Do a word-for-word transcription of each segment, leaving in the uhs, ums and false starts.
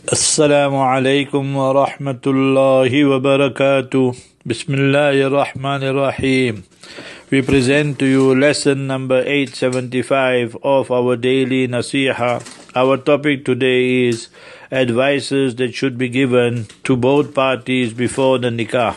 Assalamu alaikum wa rahmatullahi wa barakatuh. Bismillahir Rahmanir Rahim. We present to you lesson number eight seventy-five of our daily nasiha. Our topic today is advices that should be given to both parties before the nikah.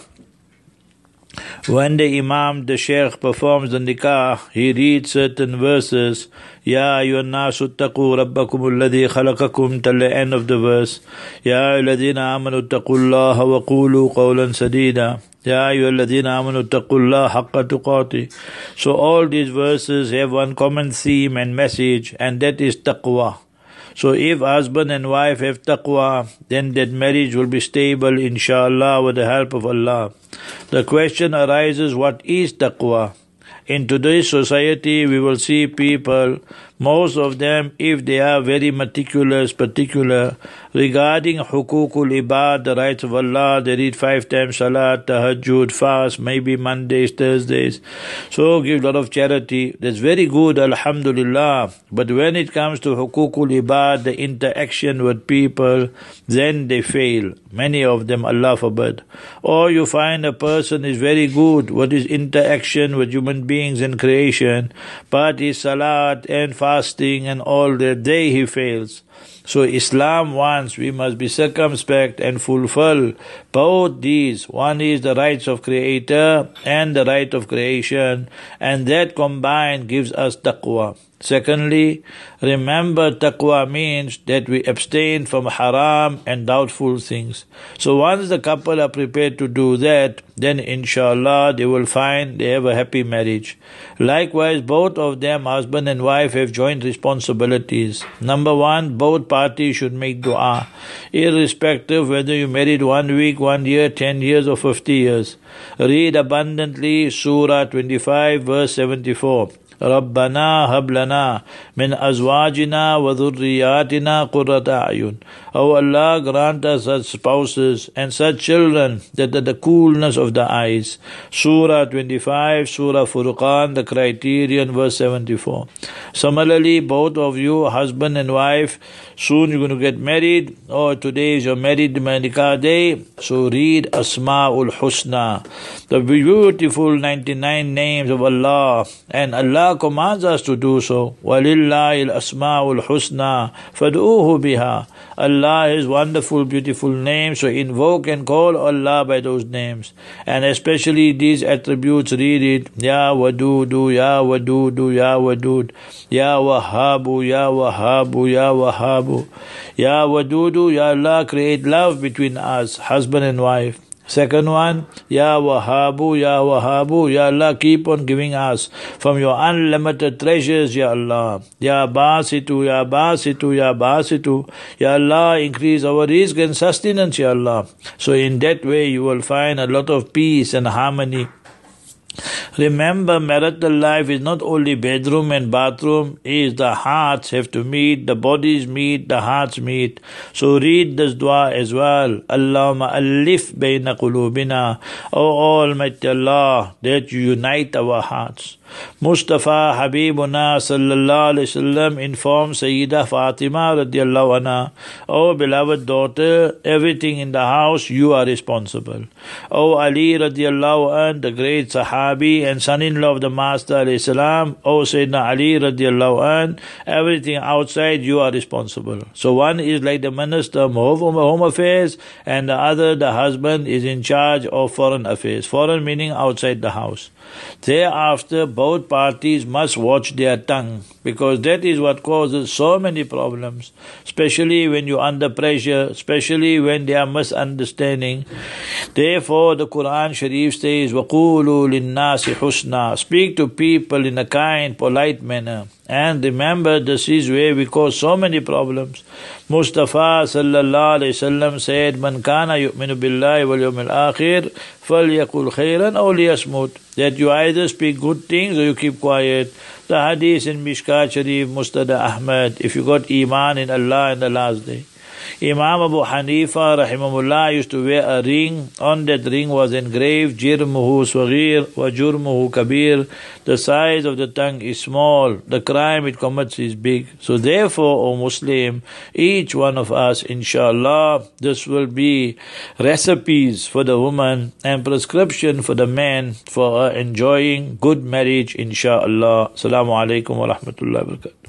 When the Imam, the Shaykh, performs the nikah, he reads certain verses. Ya ayyuhan nasu ttaqu rabbakum alladhi khalaqakum till the end of the verse. Ya ayyuhalladhina amanu ittaqullaha wa qulu qawlan sadida. Ya ayyuhalladhina amanu ittaqullaha haqqa tuqati. So all these verses have one common theme and message, and that is taqwa. So if husband and wife have taqwa, then that marriage will be stable, inshallah, with the help of Allah. The question arises, what is taqwa? In today's society, we will see people, most of them, if they are very meticulous, particular, regarding hukukul ibad, the rights of Allah, they read five times salat, tahajjud, fast, maybe Mondays, Thursdays. So give a lot of charity. That's very good, alhamdulillah. But when it comes to hukukul ibad, the interaction with people, then they fail. Many of them, Allah forbid. Or you find a person is very good with his interaction with human beings and creation, but his salat and fasting and all that, day he fails. So Islam wants we must be circumspect and fulfill both these. One is the rights of Creator and the right of creation, and that combined gives us taqwa. Secondly, remember taqwa means that we abstain from haram and doubtful things. So once the couple are prepared to do that, then inshallah they will find they have a happy marriage. Likewise, both of them, husband and wife, have joint responsibilities. Number one, both parties should make dua, irrespective whether you married one week, one year, ten years or fifty years. Read abundantly Surah twenty-five, verse seventy-four. رَبَّنَا هَبْ لَنَا مِنْ أَزْوَاجِنَا وَذُرِّيَّاتِنَا قُرَّةَ أَعْيُنٍ. O Allah, grant us such spouses and such children that are the coolness of the eyes. Surah twenty-five, Surah Furqan, the criterion, verse seventy-four. Similarly, both of you, husband and wife, soon you're going to get married, or today is your married nikah day, so read Asma'ul Husna, the beautiful ninety-nine names of Allah, and Allah commands us to do so. وَلِلَّهِ الْأَسْمَاءُ الْحُسْنَى فَادْعُوهُ بِهَا. Allah has wonderful, beautiful names, so invoke and call Allah by those names. And especially these attributes, read it. Ya Wadudu, Ya Wadudu, Ya Wadud. Ya Wahabu, Ya Wahabu, Ya Wahabu. Ya Wadudu, Ya Allah, create love between us, husband and wife. Second one, Ya Wahabu, Ya Wahabu, Ya Allah, keep on giving us from your unlimited treasures, Ya Allah. Ya Basitu, Ya Basitu, Ya Basitu, Ya Allah, increase our rizq and sustenance, Ya Allah. So in that way you will find a lot of peace and harmony. Remember, marital life is not only bedroom and bathroom, is the hearts have to meet, the bodies meet, the hearts meet. So read this dua as well. Allahumma alif bayna qulubina. O Almighty Allah, that you unite our hearts. Mustafa Habibuna sallallahu alayhi wasallam informed Sayyida Fatima radiallahu anha, O beloved daughter, everything in the house you are responsible. O Ali radiallahu anhu, the great Sahabi and son-in-law of the Master alayhi salam, O Sayyidina Ali radiallahu anhu, everything outside you are responsible. So one is like the minister of home affairs, and the other, the husband, is in charge of foreign affairs. Foreign meaning outside the house. Thereafter, both parties must watch their tongue, because that is what causes so many problems, especially when you're under pressure, especially when there are misunderstanding. Therefore, the Quran Sharif says, وَقُولُوا لِلنَّاسِ حُسْنًا. Speak to people in a kind, polite manner. And remember, this is where we cause so many problems. Mustafa sallallahu alayhi wasallam said, Man kana yu'minu billahi wal yawmil akhir, falyaqul khairan aw liyasmut. That you either speak good things or you keep quiet. The hadith in Mishkat Sharif, Musnad Ahmad, if you got iman in Allah and the last day. Imam Abu Hanifa rahimahullah used to wear a ring. On that ring was engraved Jirmuhu Saghir wa Jurmuhu Kabir. The size of the tongue is small, the crime it commits is big. So therefore, O Muslim, each one of us, inshallah, this will be recipes for the woman and prescription for the man for enjoying good marriage, inshallah. Assalamu alaikum wa rahmatullahi wa barakatuh.